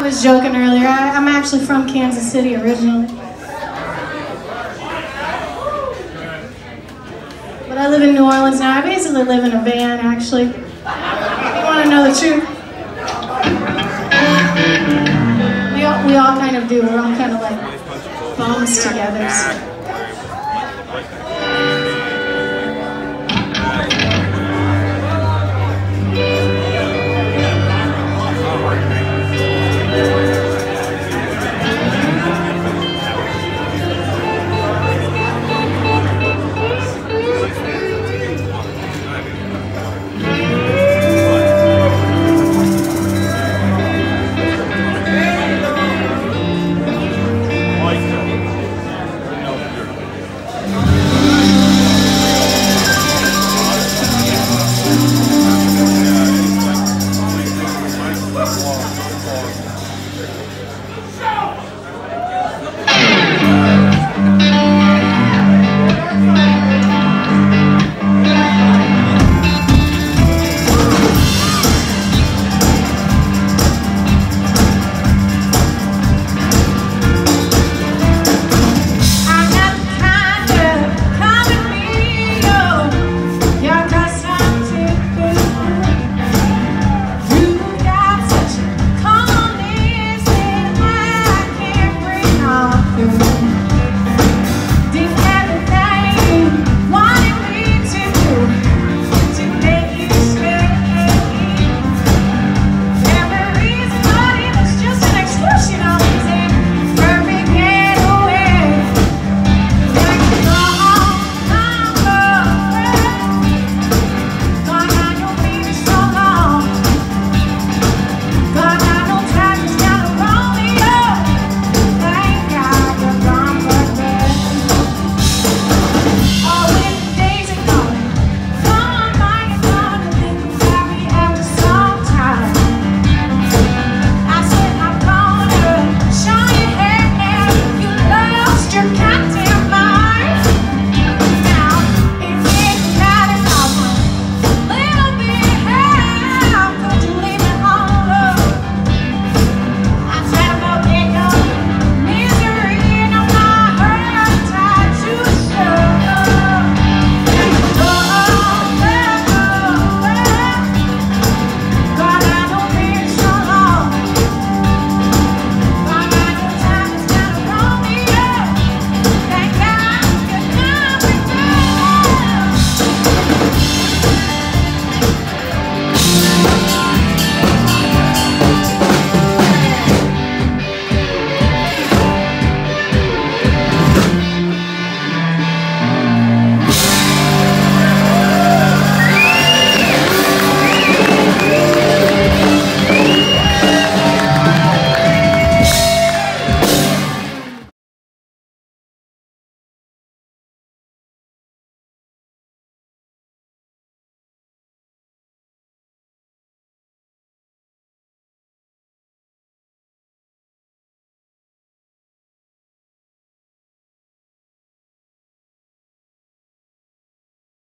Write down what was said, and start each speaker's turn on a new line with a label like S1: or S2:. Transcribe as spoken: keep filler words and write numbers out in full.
S1: was joking earlier. I, I'm actually from Kansas City originally. But I live in New Orleans now. I basically live in a van, actually. If you want to know the truth. We all, we all kind of do. We're all kind of like bums together. So.